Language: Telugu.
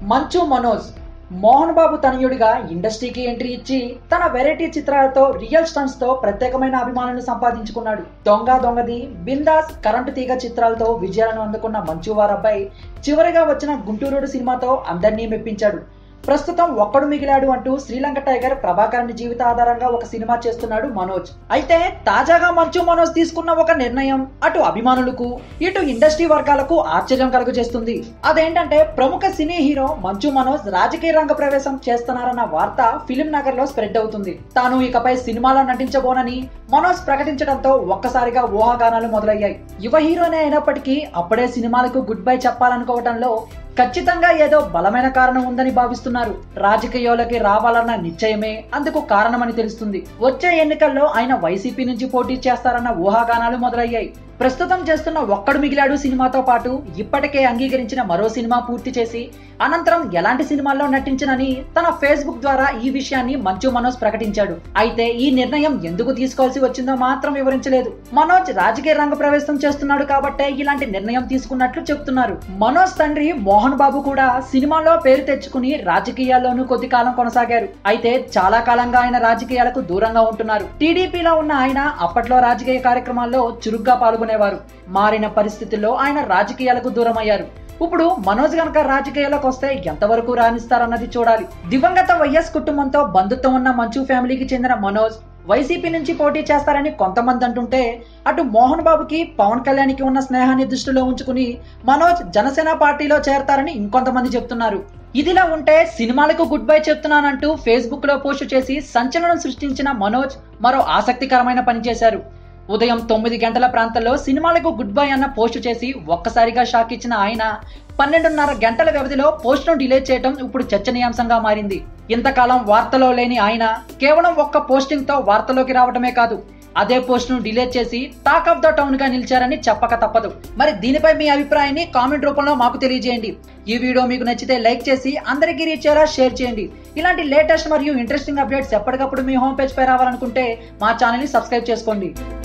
మంచు మనోజ్ మోహన్ బాబు తనయుడిగా ఇండస్ట్రీకి ఎంట్రీ ఇచ్చి తన వెరైటీ చిత్రాలతో రియల్ స్టంట్స్ తో ప్రత్యేకమైన అభిమానులను సంపాదించుకున్నాడు. దొంగది, బిందాస్, కరెంటు తీగ చిత్రాలతో విజయాలను అందుకున్న మంచు వారబ్బాయి చివరిగా వచ్చిన గుంటూరుడు సినిమాతో అందరినీ మెప్పించాడు. ప్రస్తుతం ఒక్కడు మిగిలాడు అంటూ శ్రీలంక టైగర్ ప్రభాకరన్ జీవిత ఆధారంగా ఒక సినిమా చేస్తున్నాడు మనోజ్. అయితే తాజాగా మంచు మనోజ్ తీసుకున్న ఒక నిర్ణయం అటు అభిమానులకు ఇటు ఇండస్ట్రీ వర్గాలకు ఆశ్చర్యం కలుగజేస్తుంది. అదేంటంటే ప్రముఖ సినీ హీరో మంచు మనోజ్ రాజకీయ రంగ ప్రవేశం చేస్తున్నారన్న వార్త ఫిలిం నగర్ లో స్ప్రెడ్ అవుతుంది. తాను ఇకపై సినిమాలో నటించబోనని మనోజ్ ప్రకటించడంతో ఒక్కసారిగా ఊహాగానాలు మొదలయ్యాయి. యువ హీరోనే అయినప్పటికీ అప్పుడే సినిమాలకు గుడ్ బై చెప్పాలనుకోవడంలో ఖచ్చితంగా ఏదో బలమైన కారణం ఉందని భావిస్తున్నారు. రాజకీయాలకి రావాలన్న నిశ్చయమే అందుకు కారణమని తెలుస్తుంది. వచ్చే ఎన్నికల్లో ఆయన వైసీపీ నుంచి పోటీ చేస్తారన్న ఊహాగానాలు మొదలయ్యాయి. ప్రస్తుతం చేస్తున్న ఒక్కడు మిగిలాడు సినిమాతో పాటు ఇప్పటికే అంగీకరించిన మరో సినిమా పూర్తి చేసి అనంతరం ఎలాంటి సినిమాల్లో నటించనని తన ఫేస్బుక్ ద్వారా ఈ విషయాన్ని మంచు మనోజ్ ప్రకటించాడు. అయితే ఈ నిర్ణయం ఎందుకు తీసుకోవాల్సి వచ్చిందో మాత్రం వివరించలేదు. మనోజ్ రాజకీయ రంగ ప్రవేశం చేస్తున్నాడు కాబట్టే ఇలాంటి నిర్ణయం తీసుకున్నట్లు చెప్తున్నారు. మనోజ్ తండ్రి మోహన్ బాబు కూడా సినిమాలో పేరు తెచ్చుకుని రాజకీయాల్లోనూ కొద్ది కాలం కొనసాగారు. అయితే చాలా కాలంగా ఆయన రాజకీయాలకు దూరంగా ఉంటున్నారు. టీడీపీలో ఉన్న ఆయన అప్పట్లో రాజకీయ కార్యక్రమాల్లో చురుగ్గా పాల్గొనేవారు. మారిన పరిస్థితుల్లో ఆయన రాజకీయాలకు దూరం అయ్యారు. ఇప్పుడు మనోజ్ గనక రాజకీయాలకు వస్తే ఎంతవరకు రాణిస్తారన్నది చూడాలి. దివంగత వైఎస్ కుటుంబంతో బంధుత్వం ఉన్న మంచు ఫ్యామిలీకి చెందిన మనోజ్ వైసీపీ నుంచి పోటీ చేస్తారని కొంతమంది అంటుంటే, అటు మోహన్ బాబుకి పవన్ కళ్యాణ్కి ఉన్న స్నేహాన్ని దృష్టిలో ఉంచుకుని మనోజ్ జనసేన పార్టీలో చేరతారని ఇంకొంతమంది చెప్తున్నారు. ఇదిలా ఉంటే సినిమాలకు గుడ్ బై చెప్తున్నానంటూ ఫేస్బుక్ లో పోస్టు చేసి సంచలనం సృష్టించిన మనోజ్ మరో ఆసక్తికరమైన పని చేశారు. ఉదయం 9 గంటల ప్రాంతంలో సినిమాలకు గుడ్ బై అన్న పోస్టు చేసి ఒక్కసారిగా షాక్ ఇచ్చిన ఆయన 12:30 గంటల వ్యవధిలో పోస్టును డిలీట్ చేయడం ఇప్పుడు చర్చనీయాంశంగా మారింది. ఇంతకాలం వార్తలో లేని ఆయన కేవలం ఒక్క పోస్టింగ్ తో వార్తలోకి రావడమే కాదు, అదే పోస్టును డిలీట్ చేసి టాక్ ఆఫ్ ద టౌన్ గా నిలిచారని చెప్పక తప్పదు. మరి దీనిపై మీ అభిప్రాయాన్ని కామెంట్ రూపంలో మాకు తెలియజేయండి. ఈ వీడియో మీకు నచ్చితే లైక్ చేసి అందరికీ రీచ్ అయ్యేలా షేర్ చేయండి. ఇలాంటి లేటెస్ట్ మరియు ఇంట్రెస్టింగ్ అప్డేట్స్ ఎప్పటికప్పుడు మీ హోమ్ పేజ్ పై రావాలనుకుంటే మా ఛానల్ ని సబ్స్క్రైబ్ చేసుకోండి.